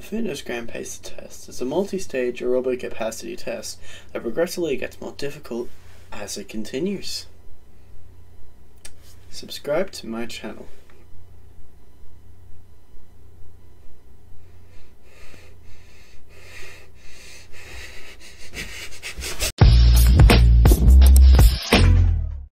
fitness gram pace test is a multi-stage aerobic capacity test that progressively gets more difficult as it continues. Subscribe to my channel.